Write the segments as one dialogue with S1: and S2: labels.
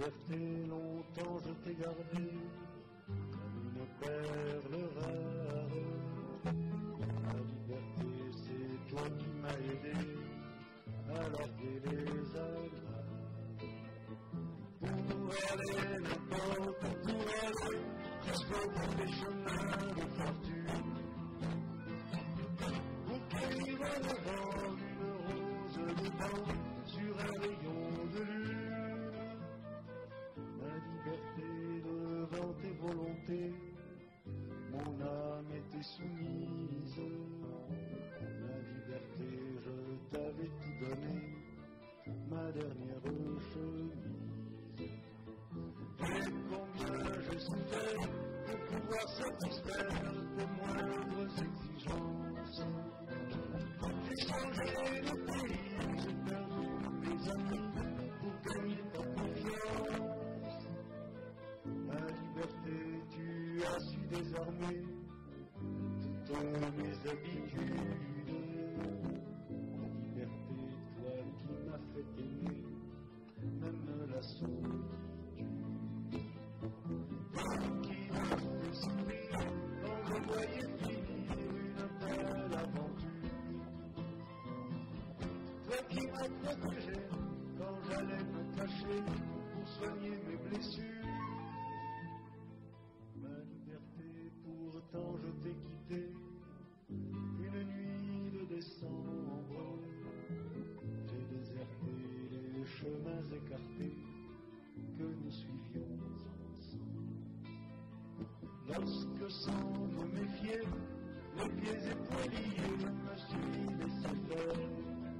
S1: liberté, longtemps je t'ai gardé comme une perle rare. La liberté, c'est toi qui m'as aidé à larguer les amarres. Pour aller n'importe où, pour aller jusqu'au bout des chemins de fortune, pour cueillir le vent d'une rose de vent sur un rayon de lune. Ma liberté devant tes volontés, mon âme était soumise. Ma liberté, je t'avais tout donné, ma dernière chemise. Et combien j'ai souffert pour pouvoir satisfaire tes moindres exigences. J'ai changé de pays, j'ai perdu mes amis pour gagner ta confiance. Ma liberté, tu as su désarmer toutes mes habitudes. Ma liberté, toi qui m'as fait aimer même la solitude. Toi qui m'as fait sourire quand je voyais finir une belle aventure. Toi qui m'as protégé quand j'allais me cacher pour soigner mes blessures. Ma liberté, pourtant je t'ai quitté une nuit de décembre. J'ai déserté les chemins écartés que nous suivions ensemble. Lorsque sans me méfier, les pieds et poings liés, je me suis laissé faire.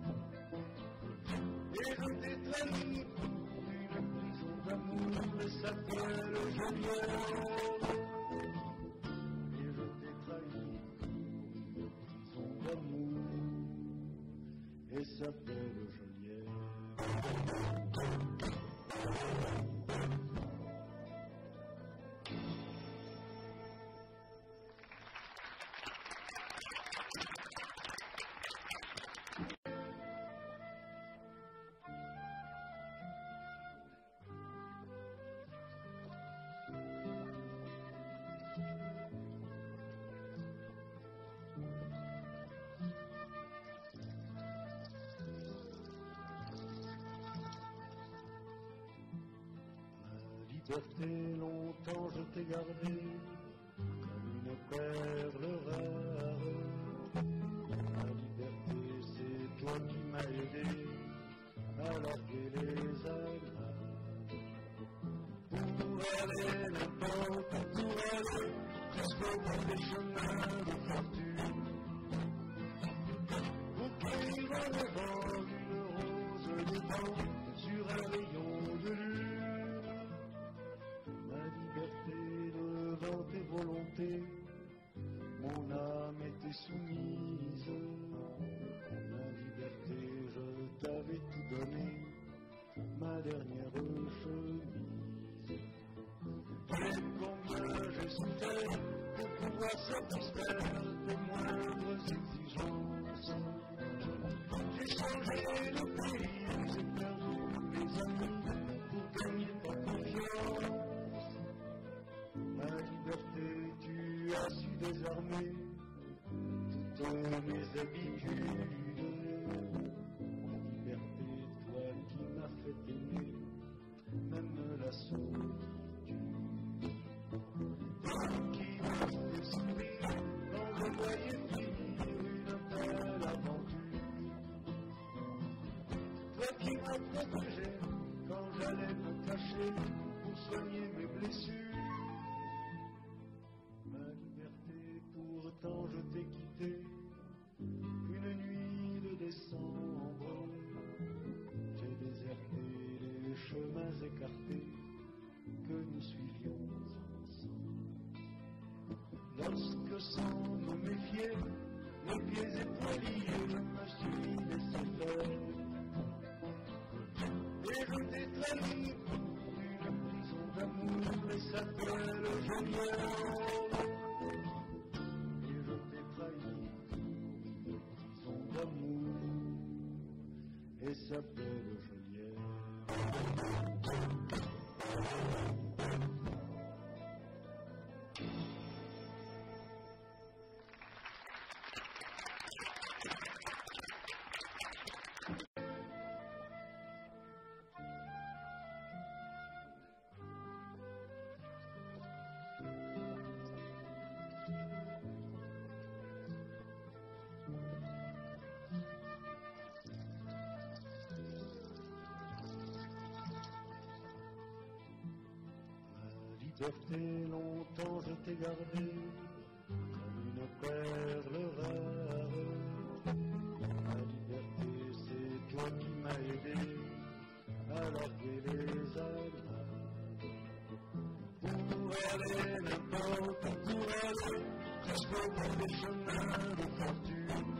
S1: Et je t'ai trahi pour une prison d'amour et s'appelle Joliette. Et je t'ai trahi pour une prison d'amour et s'appelle Joliette. Liberté, longtemps je t'ai gardé comme une perle rare. La liberté, c'est toi qui m'as aidé à larguer les amarres. Pour aller n'importe où, pour aller jusqu'au bout des chemins de fortune, pour cueillir le vent d'une rose de vent sur un rayon de lune. Ma liberté devant tes volontés, mon âme était soumise. Ma liberté, je t'avais tout donné, ma dernière chemise. Et combien j'ai souffert pour pouvoir satisfaire tes moindres exigences. J'ai changé de pays, j'ai perdu mes amis pour gagner ta confiance. Ma liberté, tu as su désarmer toutes mes habitudes. Ma liberté, toi qui m'as fait aimer même la solitude. Toi qui m'as fait sourire quand je voyais finir une belle aventure. Toi qui m'as protégé quand j'allais me cacher pour soigner mes blessures. Ma liberté, pourtant je t'ai quitté une nuit de décembre. J'ai déserté les chemins écartés que nous suivions ensemble. Lorsque sans me méfier, les pieds et poings liés, je me suis laissé faire. Et je t'ai trahi pour une prison d'amour et s'appelle Joliette. Et s'appelle Joliette. Liberté, longtemps je t'ai gardé comme une perle rare. Ma liberté, c'est toi qui m'as aidé à larguer les amarres. Pour aller n'importe où, pour aller presque au bout des chemins de fortune.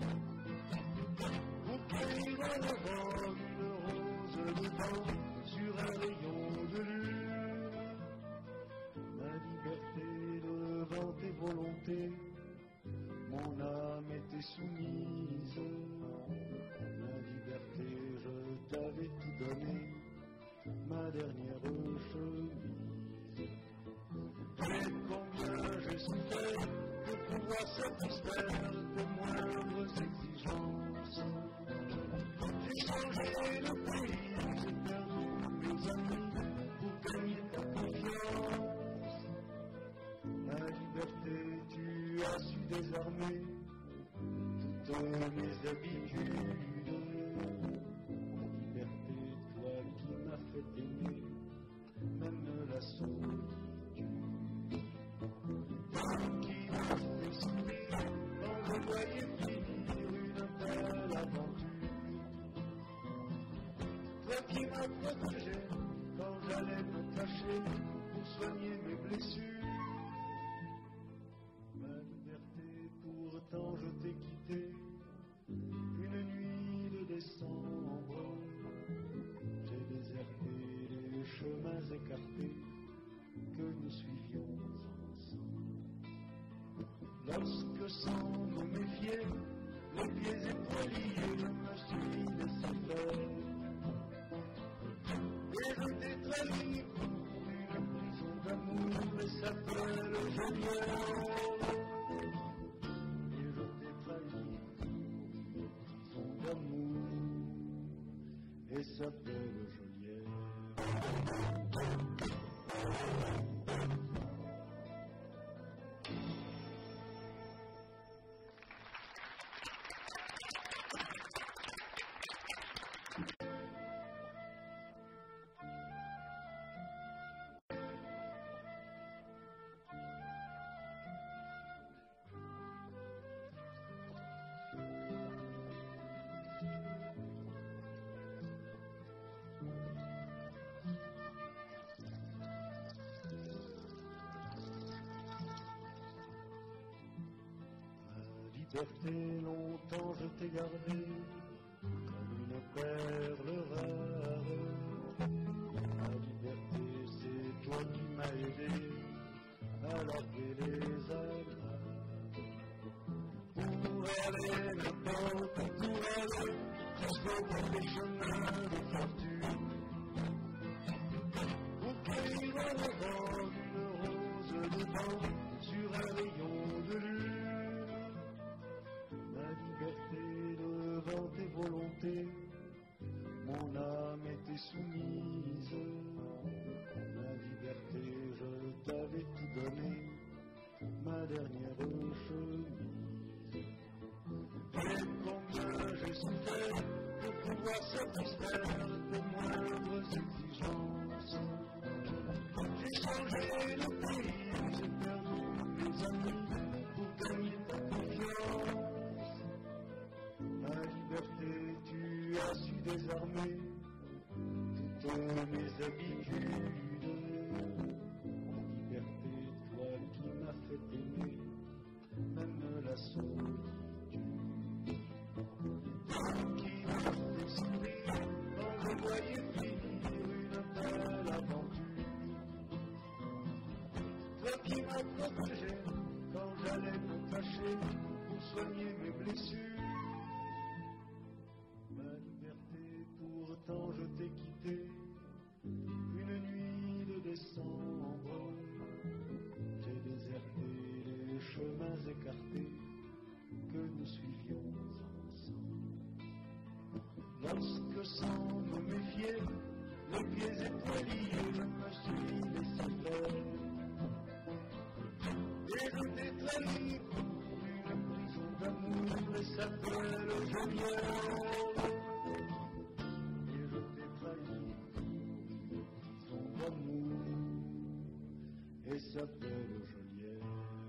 S1: Pour cueillir dans le vent une rose de vent sur un rayon de lune. Devant tes volontés, mon âme était soumise. Ma liberté, je t'avais tout donné, ma dernière chemise. Et combien j'ai souffert de pouvoir satisfaire de moindres exigences. J'ai changé le pays, j'ai perdu mes amis pour gagner ta confiance. Ma liberté, tu as su désarmer toutes mes habitudes. Ma liberté, toi qui m'as fait aimer, même la solitude. Toi qui m'as fait sourire quand je voyais finir une belle aventure. Toi qui m'as protégé quand j'allais me cacher pour soigner mes blessures. Pourtant je t'ai quitté une nuit de décembre. J'ai déserté les chemins écartés que nous suivions ensemble. Lorsque sans me méfier, les pieds étoilés, je me suis laissé faire. Et je t'ai trahi pour une prison d'amour et s'appelle Joliette. Et s'appelle Joliette. Liberté, longtemps je t'ai gardé comme une perle rare. Ma liberté, c'est toi qui m'as aidé à larguer les amarres. Pour aller n'importe où, pour aller presque au bout des chemins de fortune. Pour cueillir dans le vent une rose de vent sur un rayon de lune. Devant tes volontés, mon âme était soumise. Ma liberté, je t'avais tout donné, ma dernière chemise. Et combien j'ai souffert de pouvoir satisfaire de moindres exigences. J'ai changé le pays, j'ai perdu mes amis pour gagner ta confiance. Ma liberté, tu as su désarmer toutes mes habitudes. Ma liberté, toi qui m'as fait aimer, même la solitude. Toi qui m'as fait sourire quand je voyais finir une belle aventure. Toi qui m'as protégé quand j'allais me cacher pour soigner mes blessures. Pourtant je t'ai quitté une nuit Lorsque sans me méfier, les pieds étoilés, je me suis laissé faire. Et je t'ai trahi pour une prison d'amour et s'appelle Joliette. Et je t'ai trahi pour une prison d'amour et s'appelle Joliette.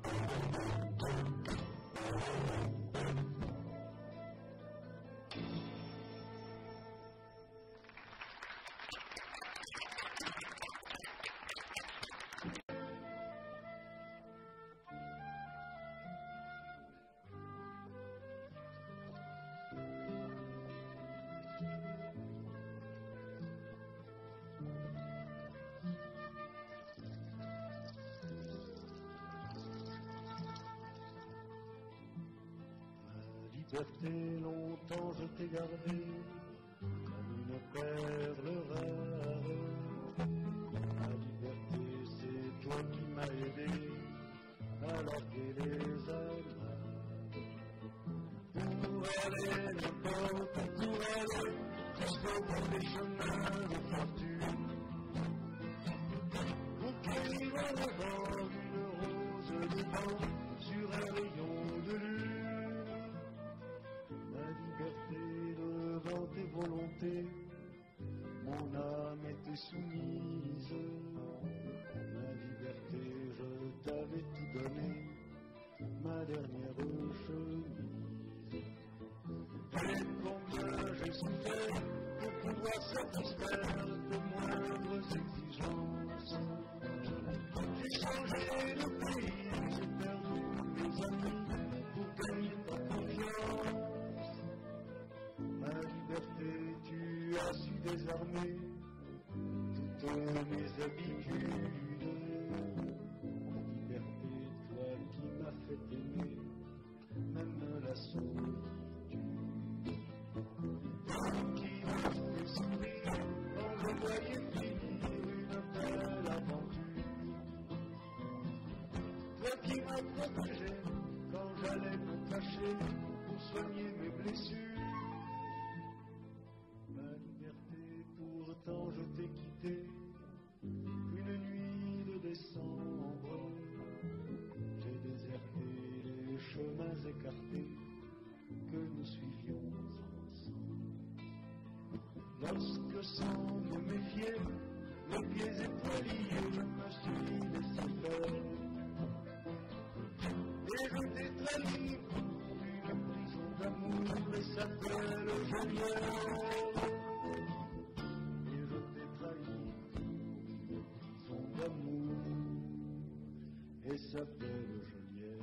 S1: Liberté, longtemps je t'ai gardé comme une perle rare. Ma liberté, c'est toi qui m'as aidé à larguer les amarres. Pour aller n'importe où aller, jusqu'au bout des chemins de fortune. Conquérir le vent d'une rose de vent sur un rayon de lune. Devant tes volontés, mon âme était soumise. Ma liberté, je t'avais tout donné, ma dernière chemise. Et combien j'ai souffert pour pouvoir satisfaire de moindres exigences. J'ai changé de pays, j'ai perdu mes amis pour gagner ta confiance. Ma liberté, tu as su désarmer toutes mes habitudes. Ma liberté, toi qui m'as fait aimer, même la solitude. Toi qui m'as fait sourire quand je voyais finir une belle aventure. Toi qui m'as protégé quand j'allais me cacher pour soigner mes blessures. Pourtant je t'ai quitté une nuit de décembre. J'ai déserté les chemins écartés que nous suivions ensemble. Lorsque sans me méfier, les pieds étoilés, je me suis laissé faire. Et je t'ai trahi pour une prison d'amour et s'appelle Joliette. Et s'appelle Joliette.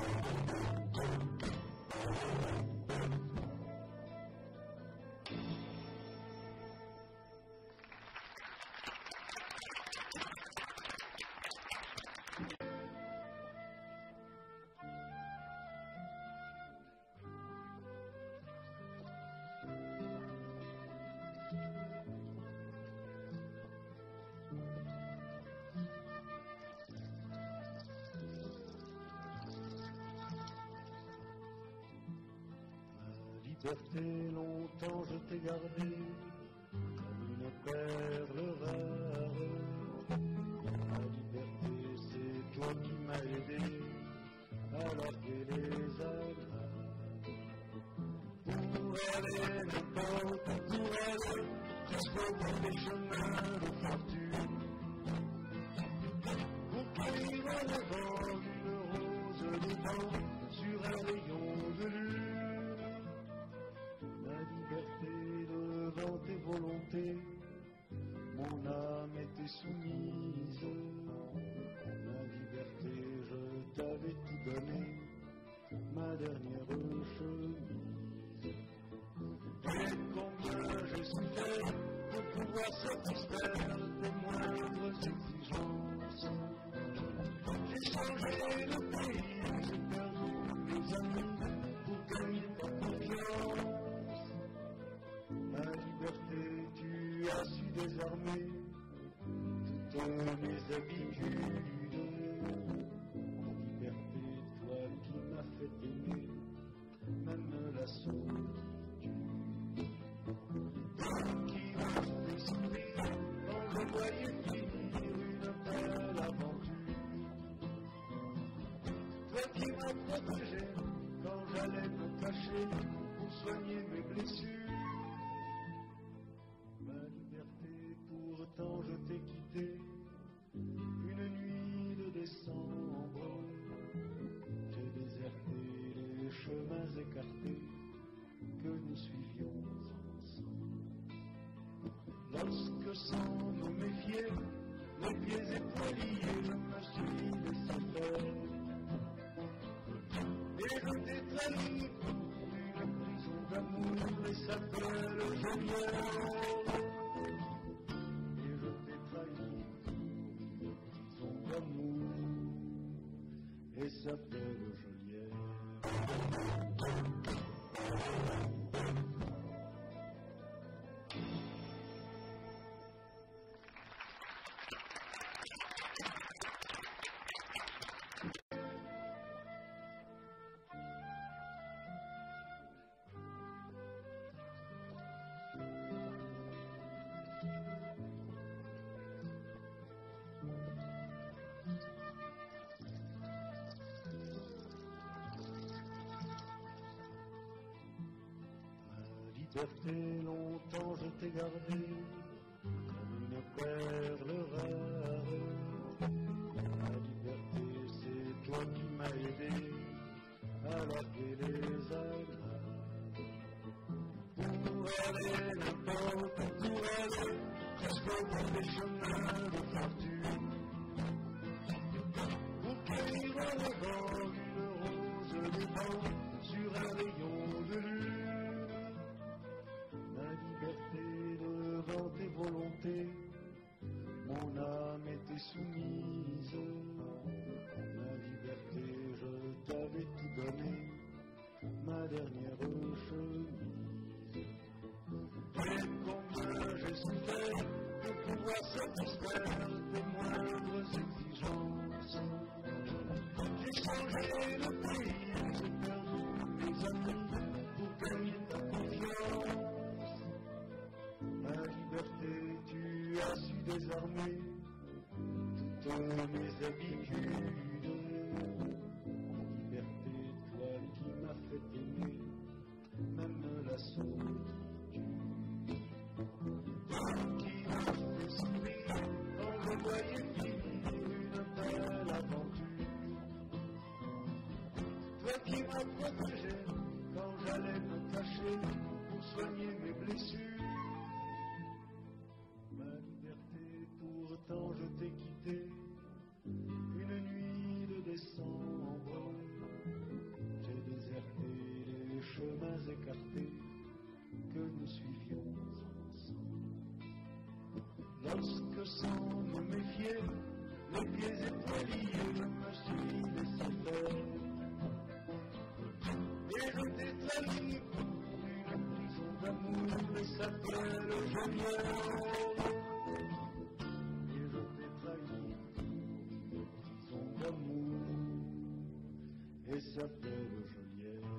S1: Liberté, longtemps je t'ai gardé comme une perle rare. Ma liberté, c'est toi qui m'as aidé à larguer les amarres. Pour aller n'importe où aller, jusqu'au bout des chemins de fortune. Conquérir le vent d'une rose de vent sur un rayon de lune. Devant tes volontés, mon âme était soumise. Ma liberté, je t'avais tout donné, ma dernière chemise. Et combien j'ai souffert pour pouvoir satisfaire tes moindres exigences. J'ai changé de pays, j'ai perdu mes amis pour gagner ta confiance. Ma liberté, tu as su désarmer toutes mes habitudes. Ma liberté, toi qui m'as fait aimer, même la solitude. voyais finir une belle aventure. Toi qui m'as protégé quand j'allais me cacher pour soigner mes blessures. Ma liberté, pourtant je t'ai quitté une nuit de décembre. J'ai déserté les chemins écartés que nous suivions ensemble. Lorsque sans me méfier, les pieds étoilés, je me suis laissé faire. Et je t'ai trahi pour une prison d'amour et s'appelle Jolière. Et je t'ai trahi pour une prison d'amour et s'appelle Jolière. Longtemps je t'ai gardé comme une perle rare. La liberté, c'est toi qui m'as aidé à larguer les agraves. Pour aller n'importe où, pour aller presque dans les chemins de fortune. Pour cueillir en avant une rose des vents sur un rayon de lune. Devant tes volontés, mon âme était soumise. Ma liberté, je t'avais tout donné, ma dernière chemise. Et combien j'ai souffert de pouvoir satisfaire tes moindres exigences. J'ai changé le pays, j'ai perdu mes amis pour gagner ta confiance. Ma liberté, tu as su désarmer toutes mes habitudes. Ma liberté, toi qui m'as fait aimer, même la solitude. Toi qui m'as fait sourire quand je voyais finir une belle aventure. Toi qui m'as protégé quand j'allais me cacher pour soigner mes blessures. Pourtant je t'ai quitté une nuit de décembre. J'ai déserté les chemins écartés que nous suivions ensemble. Lorsque sans me méfier, les pieds étoilés, je me suis laissé faire. Et je t'ai trahi pour une prison d'amour et s'appelle Jolière. Et s'appelle Jolière.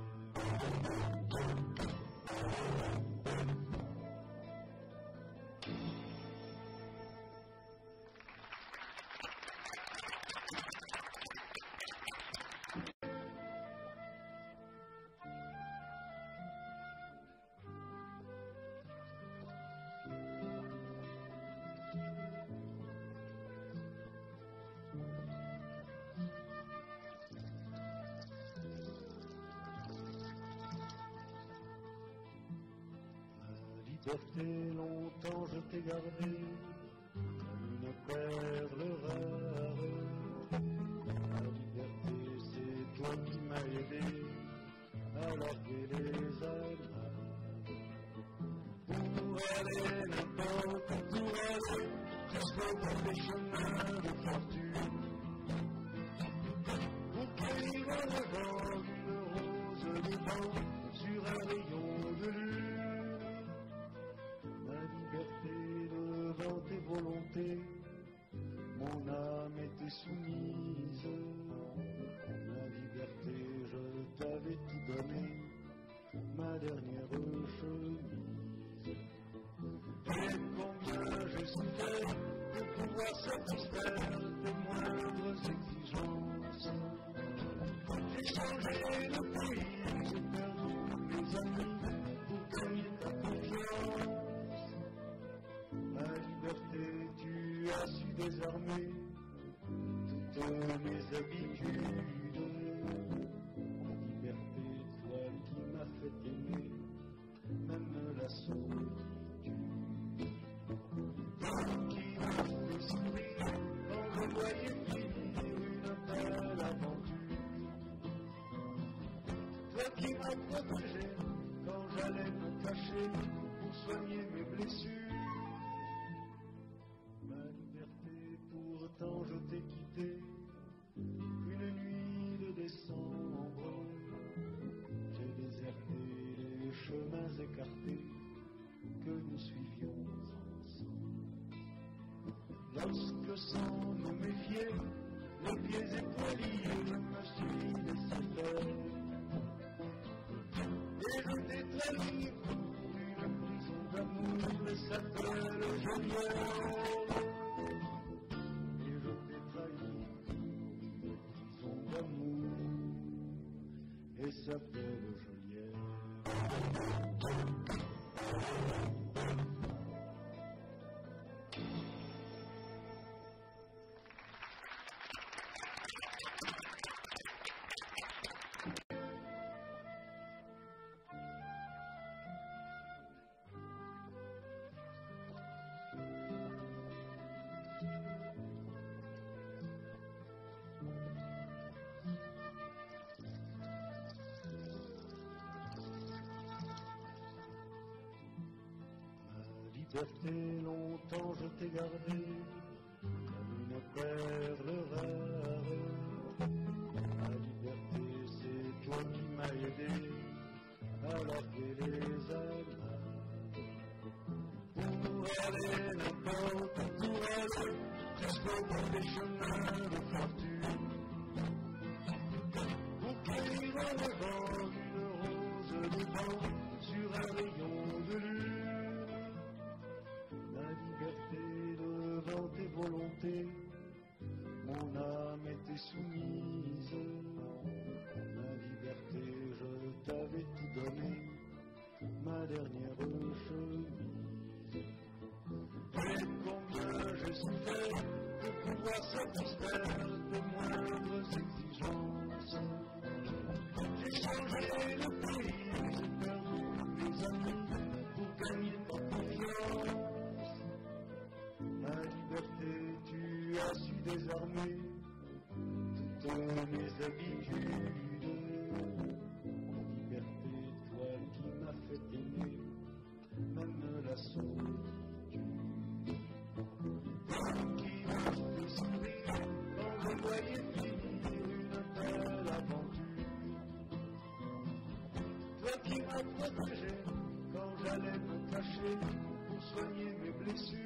S1: Longtemps je t'ai gardé comme une perle rare. La liberté, c'est toi qui m'as aidé à larguer les agraves. Pour aller n'importe où, pour aller presque dans les chemins de fortune. Pour cueillir en avant une rose des vents sur un rayon de lune. Devant tes volontés, mon âme était soumise. Ma liberté, je t'avais tout donné, ma dernière chemise. Et combien j'ai souffert pouvoir satisfaire tes moindres exigences. J'ai changé de pays, j'ai perdu mes amis pour gagner ta confiance. Ma liberté, tu as su désarmer toutes mes habitudes. Liberté, toi qui m'as fait aimer, même la solitude. Toi qui m'as fait sourire quand je voyais finir une belle aventure. Toi qui m'as protégé quand j'allais me cacher pour soigner mes blessures. Ma liberté, pourtant je t'ai quitté une nuit de décembre. J'ai déserté les chemins écartés que nous suivions ensemble. Lorsque sans me méfier, les pieds étoilés, je me suis laissé faire. Et je t'ai trahi pour une prison d'amour et s'appelle Joliette. Et je t'ai trahi pour une prison d'amour et s'appelle Joliette. Liberté, longtemps je t'ai gardé comme une perle rare. Ma liberté, c'est toi qui m'as aidé à larguer les amarres. Pour aller n'importe où aller, jusqu'au bout des chemins de fortune. Pour cueillir dans le vent une rose de vent sur un rayon de lune. La liberté devant tes volontés, mon âme était soumise. Ma liberté, je t'avais tout donné, ma dernière chemise. Et combien j'ai souffert de pouvoir satisfaire tes moindres exigences. J'ai changé de pays, j'ai perdu mes amis pour gagner ta confiance. Ma liberté, tu as su désarmer toutes mes habitudes. Liberté, toi qui m'as fait aimer, même la solitude. Toi qui m'as fait sourire quand je voyais finir une belle aventure. Toi qui m'as protégé quand j'allais me cacher pour soigner mes blessures.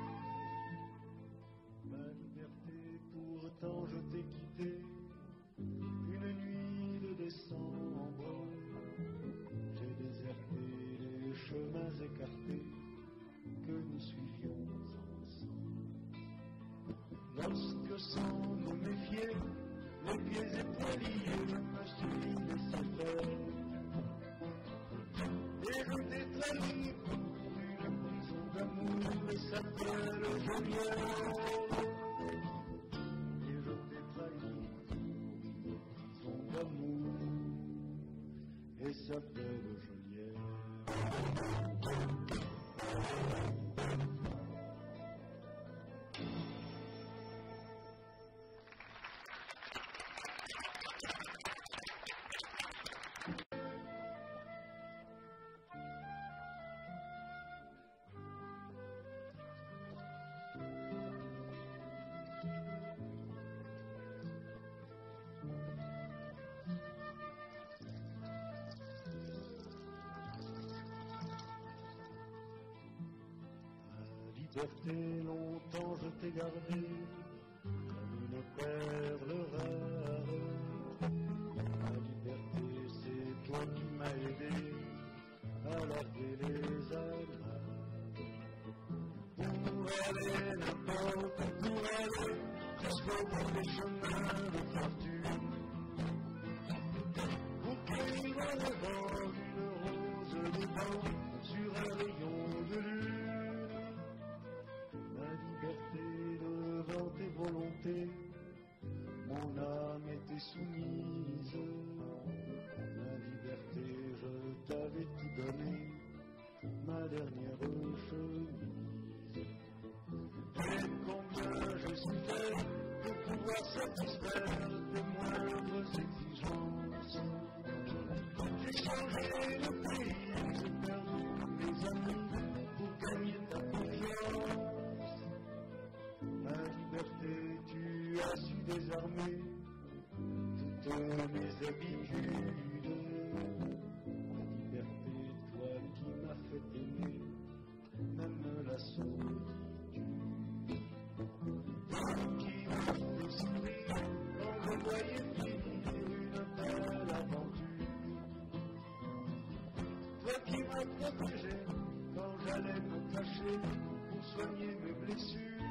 S1: Pourtant je t'ai quitté une nuit de décembre. J'ai déserté les chemins écartés que nous suivions ensemble. Lorsque sans me méfier, les pieds étoilés, je me suis laissé faire. Et je t'ai trahi pour une prison d'amour et s'appelle Joliette. Et s'appelle Joliette. Liberté, longtemps je t'ai gardé comme une perle rare. Ma liberté, c'est toi qui m'as aidé à larguer les amarres. Pour aller, n'importe où pour aller, jusqu'au bout des chemins de fortune. Pour cueillir en rêvant une rose des dents sur un rayon de lune. Ma liberté devant tes volontés, mon âme était soumise. Ma liberté, je t'avais tout donné, ma dernière chemise. Et combien je souffrais pour pouvoir satisfaire tes moindres exigences. J'ai changé le pays, j'ai perdu mes amis pour gagner ta confiance. Ma liberté, tu as su désarmer toutes mes habitudes. Ma liberté, toi qui m'as fait aimer, même la solitude. Toi qui m'as fait sourire quand je voyais finir une belle aventure. Toi qui m'as protégé quand j'allais me cacher pour soigner mes blessures.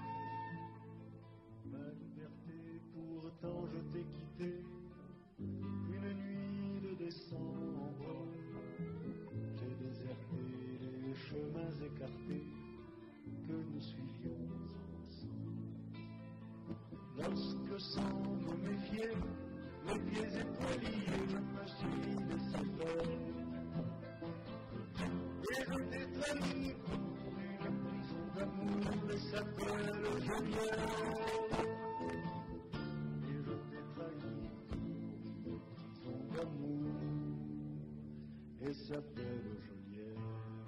S1: Ma liberté, pourtant je t'ai quitté une nuit de décembre. J'ai déserté les chemins écartés que nous suivions ensemble. Lorsque sans me méfier, les pieds étoilés, je me suis laissé faire. Et je t'ai trahi pour une prison d'amour et s'appelle Geneviève. Et je t'ai trahi pour une prison d'amour et s'appelle Geneviève.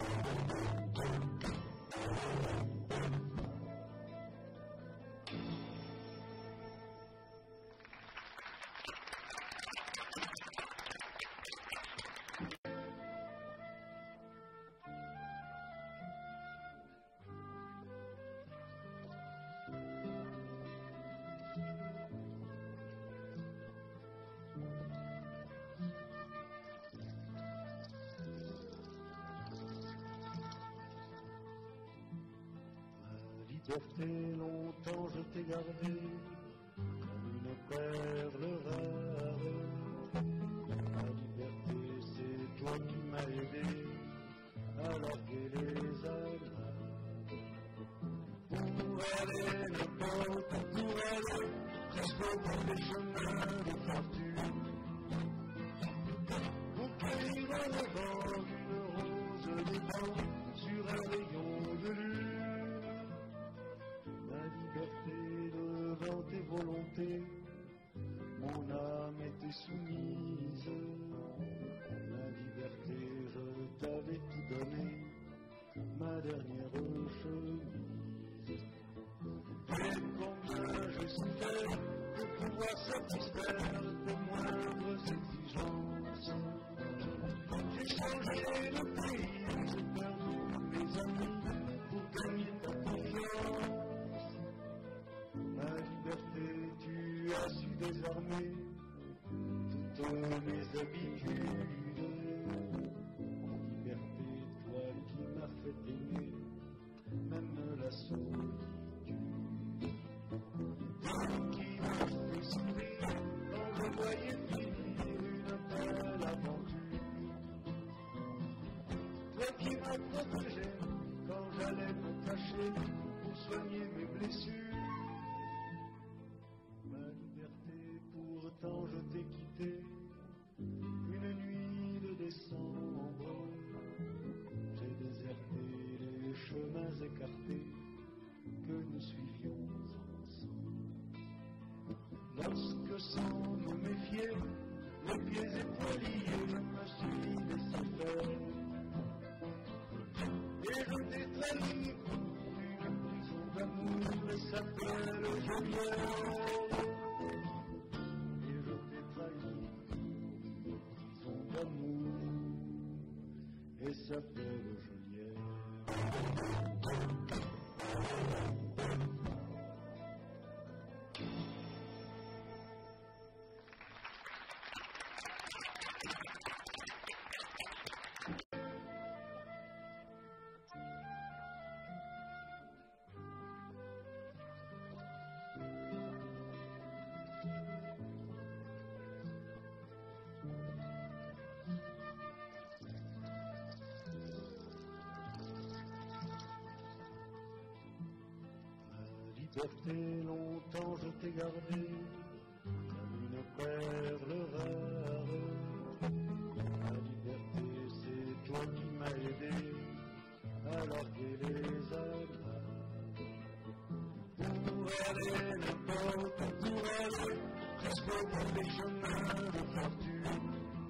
S1: Liberté, longtemps je t'ai gardé comme une perle rare. Ma liberté, c'est toi qui m'as aidé à larguer les amarres. Pour aller n'importe où pour aller, jusqu'au bout des chemins de fortune. Pour cueillir en rêvant une rose des dents sur un rayon de lune. Ma liberté devant tes volontés, mon âme était soumise. Ma liberté, je t'avais tout donné, ma dernière chemise. Et combien je souffrais pour pouvoir satisfaire tes moindres exigences. J'ai changé de pays, j'ai perdu mes amis pour gagner ta confiance. Ma liberté, tu as su désarmer toutes mes habitudes. Ma liberté, toi qui m'as fait aimer, même la solitude. Toi qui m'as fait sourire quand je voyais finir une belle aventure. Toi qui m'as protégé quand j'allais me cacher pour soigner mes blessures. Ma liberté, pourtant je t'ai quitté une nuit de décembre. J'ai déserté les chemins écartés que nous suivions ensemble. Lorsque sans me méfier, les pieds étoilés, je me suis laissé faire. Et je t'ai trahi pour une prison d'amour et s'appelle Geneviève. Et je t'ai trahi pour une prison d'amour et s'appelle Geneviève. liberté, longtemps je t'ai gardé comme une perle rare. La liberté, c'est toi qui m'as aidé à larguer les amarres. Pour aller n'importe où aller, presque au bout des chemins de fortune.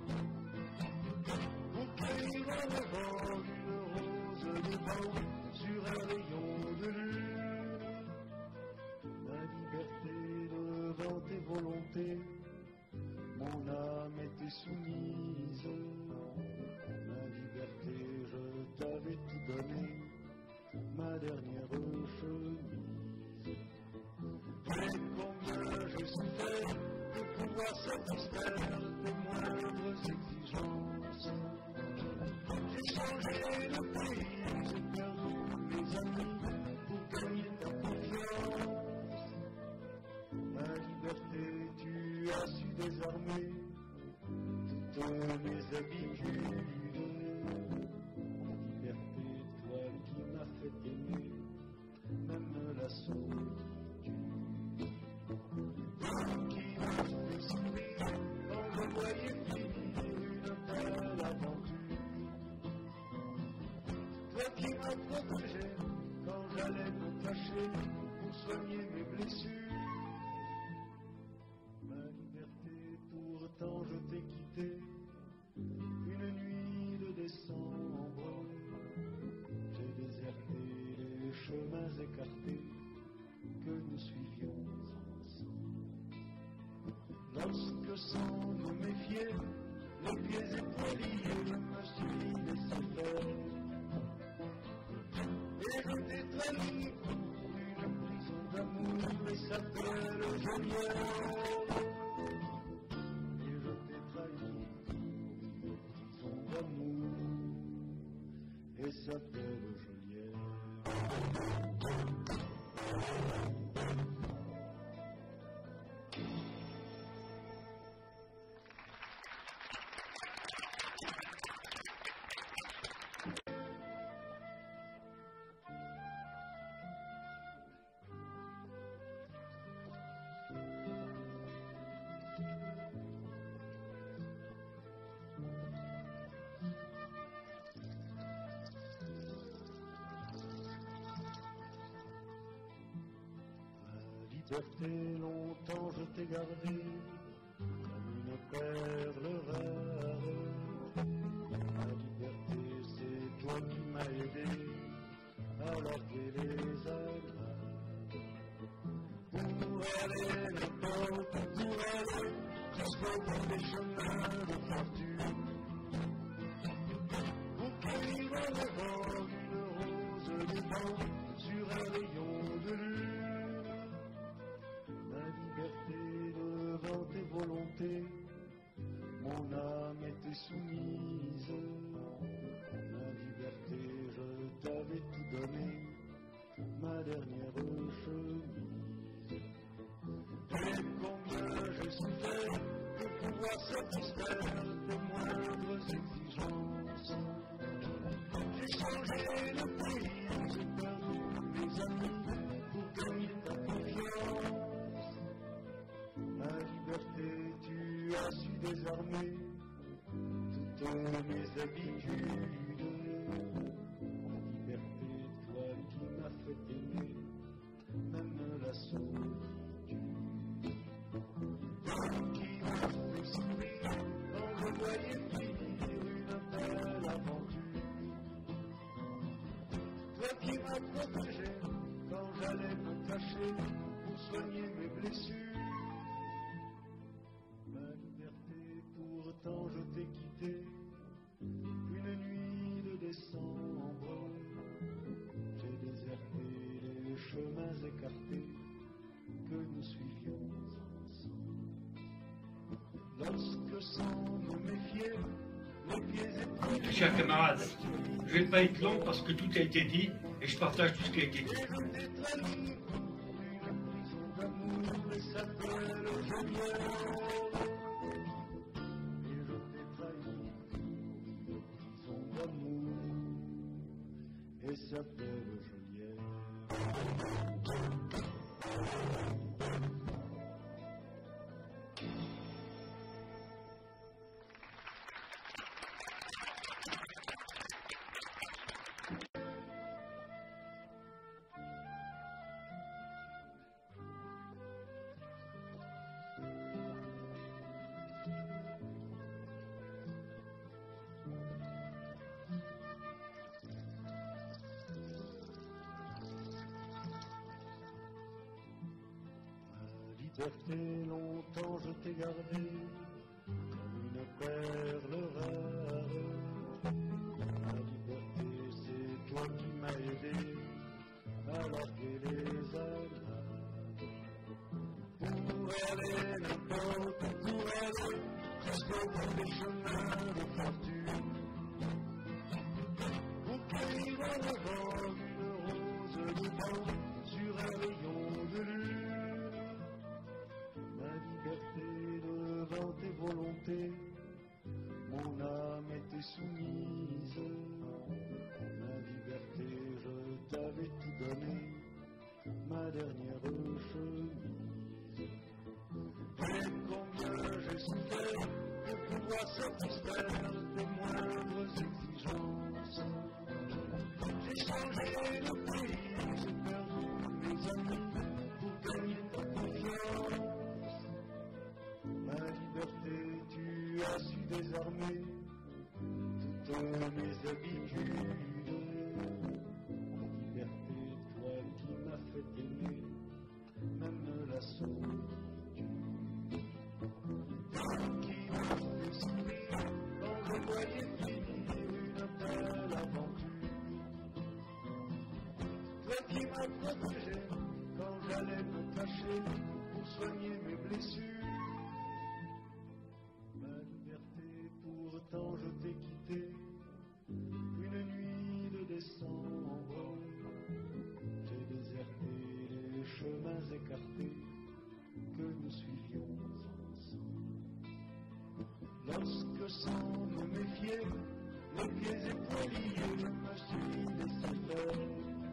S1: Pour cueillir en avant une rose de vent sur un rayon de lune. Ma liberté devant tes volontés, mon âme était soumise. Ma liberté, je t'avais tout donné, ma dernière chemise. Et combien j'ai souffert de pouvoir satisfaire tes moindres exigences. J'ai changé de pays, j'ai perdu mes amis pour gagner ta confiance. Ma liberté, tu as su désarmer toutes mes habitudes. Ma liberté, toi qui m'as fait aimer, même la solitude. Toi qui m'as fait sourire quand je voyais finir une belle aventure. Toi qui m'as protégé quand j'allais me cacher pour soigner mes blessures. Ma liberté, pourtant je t'ai quitté une nuit de décembre. J'ai déserté les chemins écartés que nous suivions ensemble. Lorsque sans nous méfier, les pieds étoilés, je me suis laissé faire. Et je t'ai trahi pour une prison d'amour et s'appelle Joliette. Et je t'ai trahi pour une prison d'amour et s'appelle Joliette. Liberté, longtemps je t'ai gardé comme une perle rare. Ma liberté, c'est toi qui m'as aidé à larguer les amarres. Pour aller n'importe où aller, jusqu'au bout des chemins de fortune. Pour cueillir en avant une rose de vent sur un rayon de lune. Ma liberté devant tes volontés, mon âme était soumise. Ma liberté, je t'avais tout donné, ma dernière chemise. Et combien j'ai souffert de pouvoir satisfaire tes moindres exigences. J'ai changé de pays, j'ai perdu mes amis pour gagner ta confiance. Ma liberté, tu as su désarmer toutes mes habitudes. Ma liberté, toi qui m'as fait aimer, même la solitude. Toi qui m'as fait sourire quand je voyais finir une belle aventure. Toi qui m'as protégé quand j'allais me cacher pour soigner mes blessures. Ma liberté, pourtant je t'ai quitté une nuit de décembre. J'ai déserté les chemins écartés que nous suivions ensemble. Lorsque sans me méfier, les pieds étoilés.
S2: Chers camarades, je ne vais pas être long parce que tout a été dit et je partage tout ce qui a été dit.
S1: Et je t'ai trahi pour une prison d'amour et s'appelle Joliette. Et s'appelle Joliette. Liberté, longtemps je t'ai gardé comme une perle rare. La liberté, c'est toi qui m'as aidé à larguer les amarres. Pour aller n'importe où aller, jusqu'au bout des chemins de fortune. Pour cueillir en avant une rose de vent sur un rayon de lune. Devant tes volontés, mon âme était soumise. Ma liberté, je t'avais tout donné, ma dernière chemise. Et combien j'ai souffert de pouvoir satisfaire tes moindres exigences. J'ai changé de pays, j'ai perdu mes amis pour gagner ta confiance. Ma liberté, tu as su désarmer toutes mes habitudes. Ma liberté, toi qui m'as fait aimer, même la solitude. Toi qui m'as fait sourire quand je voyais finir une belle aventure. Toi qui m'as protégé quand j'allais me cacher pour soigner mes blessures. Pourtant je t'ai quitté une nuit de décembre. J'ai déserté les chemins écartés que nous suivions ensemble. Lorsque sans me méfier, les pieds étoilés me suis laissé faire.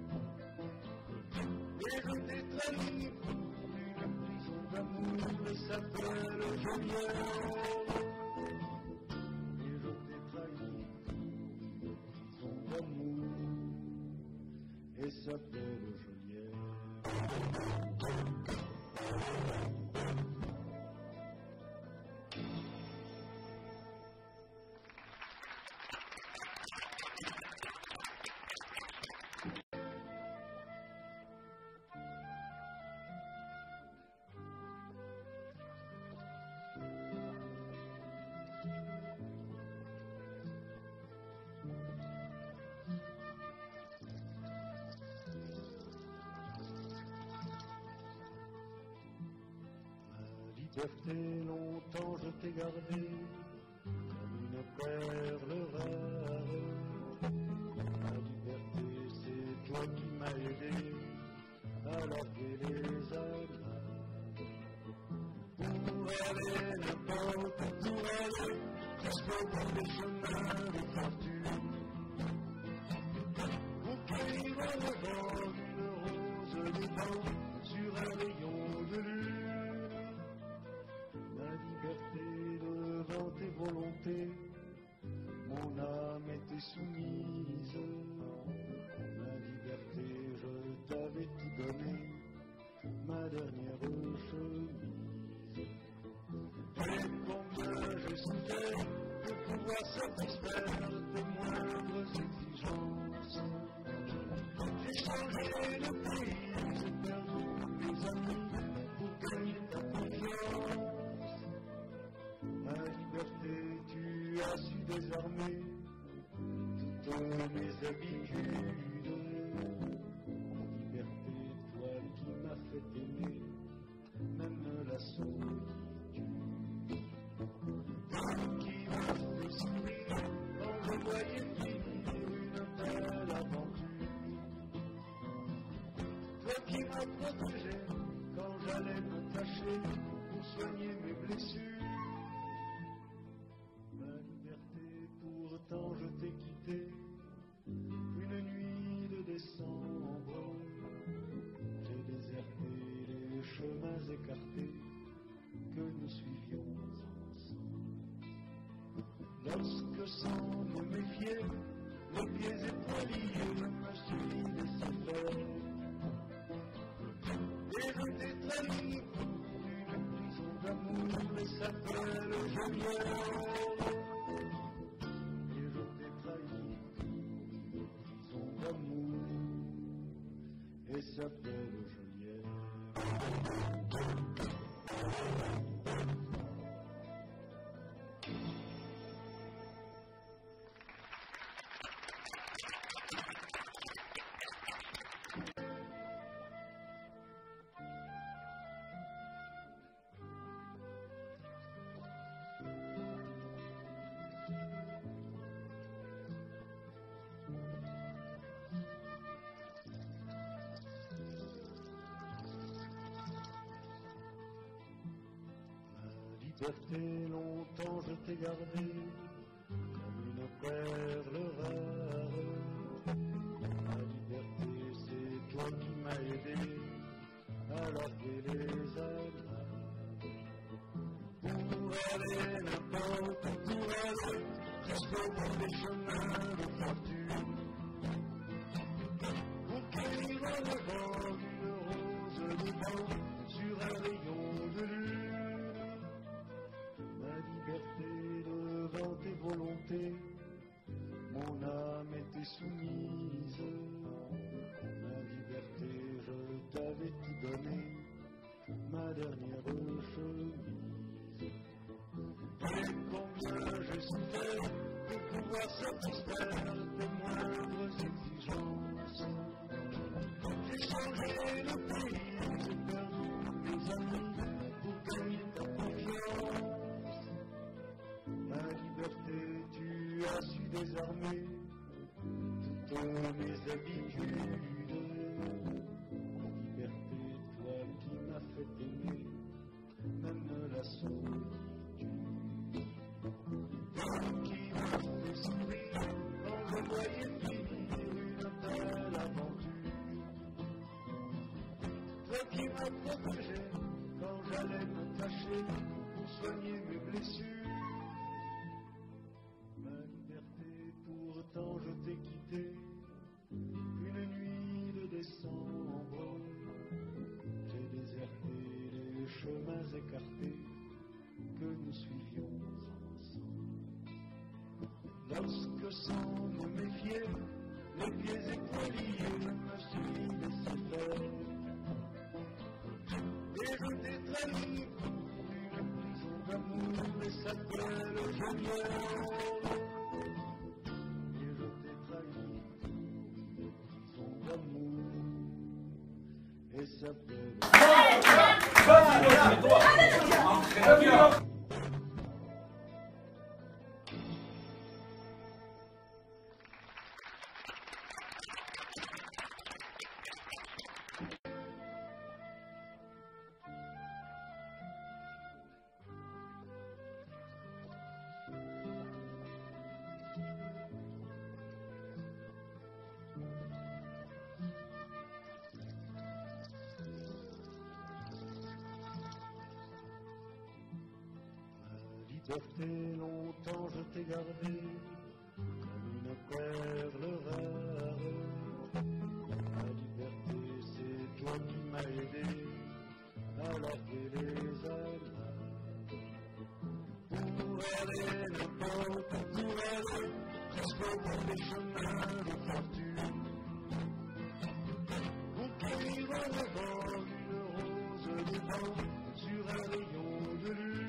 S1: Et je t'ai trahi pour une prison d'amour et s'appelle Joliette. Et s'appelle Joliette. Liberté, longtemps je t'ai gardé comme une perle rare. La liberté, c'est toi qui m'as aidé à larguer les amarres. Pour aller n'importe où aller, jusqu'au bout des chemins de fortune. Pour cueillir en avant une rose de vent sur un rayon de lune. Devant tes volontés, mon âme était soumise. Ma liberté, je t'avais tout donné, ma dernière chemise. Et combien j'ai souffert de pouvoir satisfaire tes moindres exigences. J'ai changé de pays, j'ai perdu mes amis pour gagner ta confiance. Ma liberté, tu as su désarmer toutes mes habitudes. Ma liberté, toi qui m'as fait aimer, même la solitude. Toi qui m'as fait sourire quand je voyais finir une belle aventure. Toi qui m'as protégé quand j'allais me cacher pour soigner mes blessures. Pourtant je t'ai quitté une nuit de décembre. J'ai déserté vivions ensemble. Lorsque sans me méfier, les pieds étoilés me suis laissé faire. Et je t'ai trahi pour une prison d'amour et s'appelle Geneviève. Et je t'ai trahi pour une prison d'amour et s'appelle Geneviève. Liberté, longtemps je t'ai gardé comme une perle rare. Ma liberté, c'est toi qui m'as aidé à laver les amarres. Pour aller n'importe où aller, jusqu'au bout des chemins de fortune. Pour cueillir le vent d'une rose de vent sur un rayon de lune. Ma liberté devant tes volontés, mon âme était soumise. Ma liberté, je t'avais tout donné, ma dernière chemise. Et combien j'ai souffert pour pouvoir satisfaire tes moindres exigences. J'ai changé le pays, j'ai perdu mes amis pour gagner ta confiance. Ma liberté, tu as su désarmer toutes mes habitudes. Ma liberté, toi qui m'as fait aimer, même la solitude. Toi qui m'as fait sourire quand je voyais finir une belle aventure. Toi qui m'as protégé quand j'allais me cacher pour soigner mes blessures. Ma liberté, pourtant je t'ai quitté une nuit de décembre. J'ai déserté les chemins écartés que nous suivions ensemble. Lorsque sans me méfier, les pieds étoilés me suis laissé faire. Et je t'ai trahi pour une prison d'amour et s'appelle Geneviève. Et je t'ai trahi pour une prison d'amour et s'appelle liberté, longtemps je t'ai gardé comme une perle rare. Ma liberté, c'est toi qui m'as aidé à laver les amarres. Pour aller n'importe où aller, jusqu'au bout des chemins de fortune. Pour cueillir le vent d'une rose de vent sur un rayon de lune.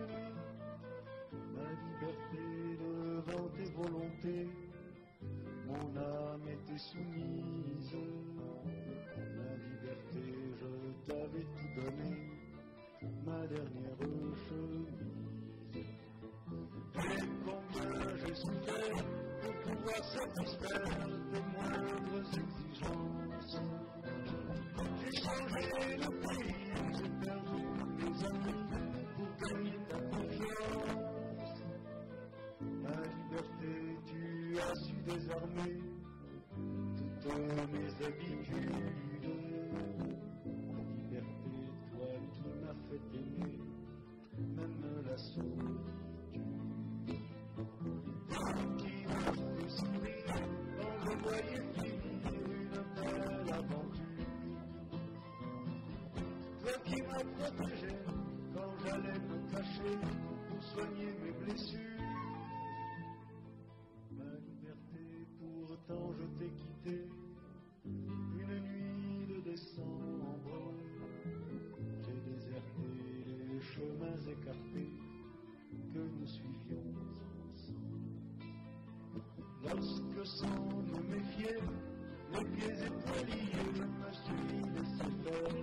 S1: Ma liberté devant tes volontés, mon âme était soumise. Ma liberté, je t'avais tout donné, ma dernière chemise. Et combien j'ai souffert pour pouvoir satisfaire tes moindres exigences. J'ai changé le pays, j'ai perdu mes amis pour gagner ta confiance. Ma liberté, tu as su désarmer toutes mes habitudes. Ma liberté, toi qui m'as fait aimer, même solitude. Qui m'a fait sourire quand je voyais finir une belle aventure. Toi qui m'as protégé quand j'allais me cacher pour soigner mes blessures. Ma liberté, pourtant je t'ai quitté une nuit de décembre. J'ai déserté les chemins écartés que nous suivions ensemble. Lorsque sans me méfier, les pieds étoilés, je me suis laissé faire.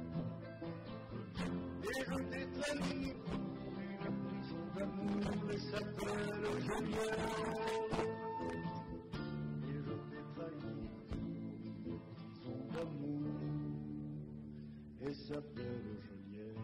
S1: Et je t'ai trahi pour une prison d'amour et s'appelle Joliette. Et je t'ai trahi pour une prison d'amour et s'appelle Joliette.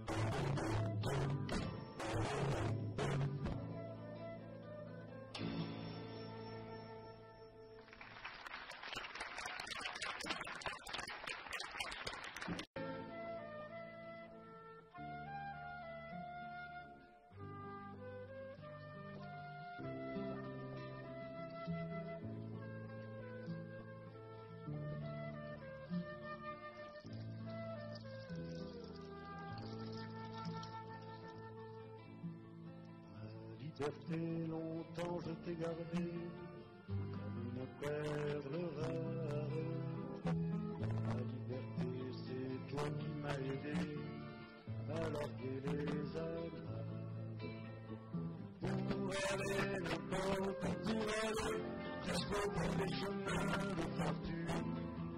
S1: Liberté, longtemps je t'ai gardé comme une perle rare. Ma liberté, c'est toi qui m'as aidé à larguer les amarres. Pour aller n'importe, pour aller jusqu'au bout des chemins de fortune.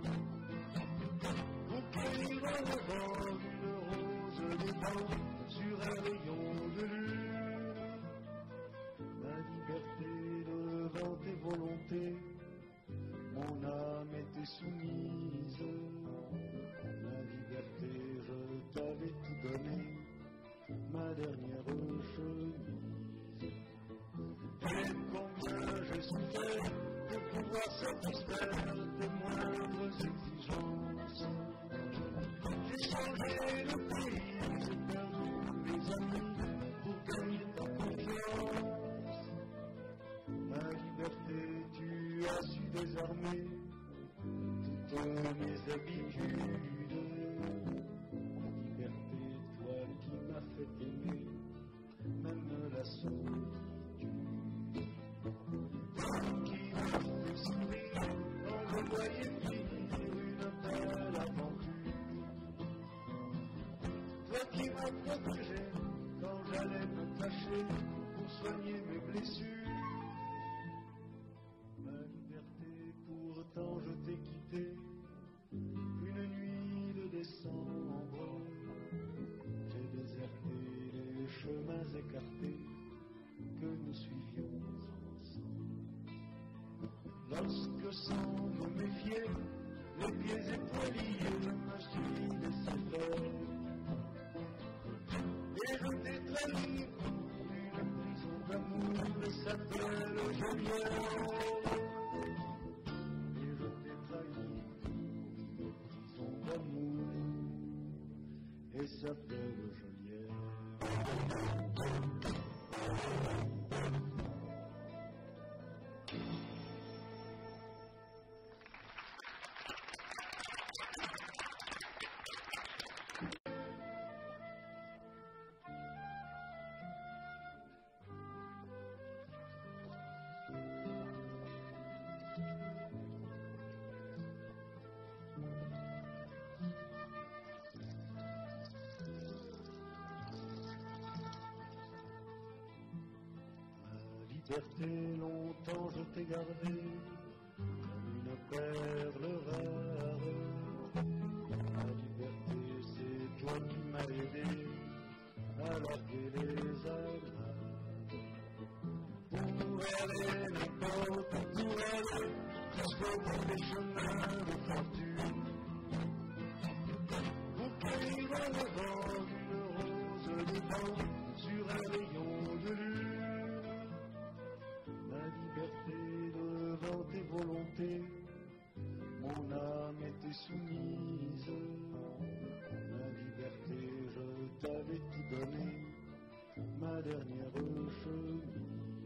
S1: Pour cueillir au vent une rose des dents sur un rayon de lune. Ma liberté devant tes volontés, mon âme était soumise. Ma liberté, je t'avais tout donné, ma dernière chemise. Et combien j'ai souffert de pouvoir satisfaire tes moindres exigences. J'ai changé le pays, j'ai perdu mes amis pour gagner ta confiance. Ma liberté, tu as su désarmer toutes mes habitudes. Ma liberté, toi qui m'as fait aimer, même la solitude. Qui m'a fait sourire quand je voyais finir une belle aventure. Toi qui m'as protégé quand j'allais me cacher pour soigner mes blessures. Ma liberté, pourtant je t'ai quitté une nuit de décembre. J'ai déserté les chemins écartés que nous suivions ensemble. Lorsque sans me méfier, les pieds étoilés, je me suis laissé faire. Et je t'ai trahi pour une prison d'amour et s'appelle Joliette. Et je t'ai trahi pour une prison d'amour et s'appelle Joliette. Liberté, longtemps je t'ai gardé comme une perle rare. Ma liberté, c'est toi qui m'as aidé à larguer les amarres. Pour aller n'importe, pour aller jusqu'au bout des chemins de fortune. Pour cueillir au vent une rose des dents sur un rayon de lune. Ma liberté devant tes volontés, mon âme était soumise. Ma liberté, je t'avais tout donné, ma ma dernière chemise.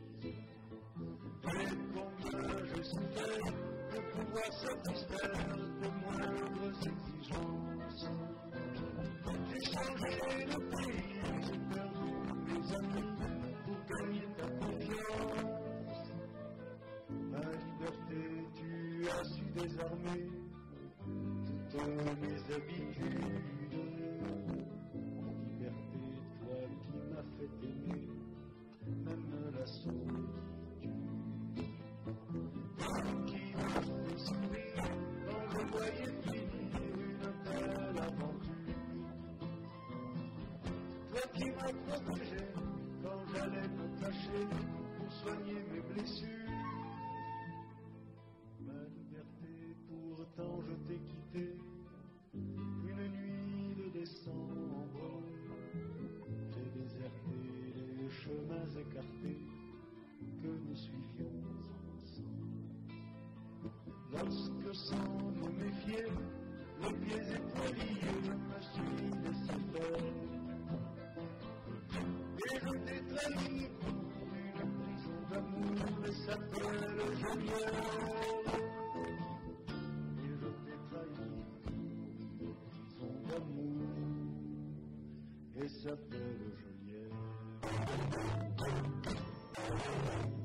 S1: Et combien je souffrais de pouvoir satisfaire de moindres exigences. J'ai changé de pays, j'ai perdu mes amis pour gagner ta confiance. Ma liberté, tu as su désarmer toutes mes habitudes. En liberté, toi qui m'as fait aimer, même la solitude. Toi qui m'as fait sourire quand je voyais finir une belle aventure. Toi qui m'as protégé quand j'allais me cacher pour soigner mes blessures. Ma liberté, pourtant je t'ai quitté une nuit de décembre. J'ai déserté les chemins écartés que nous suivions ensemble. Lorsque sans me méfier, les pieds étoilés me suis laissé faire. Et je t'ai trahi pour une prison d'amour et s'appelle Jolière. Et je t'ai trahi pour une prison d'amour et s'appelle Jolière.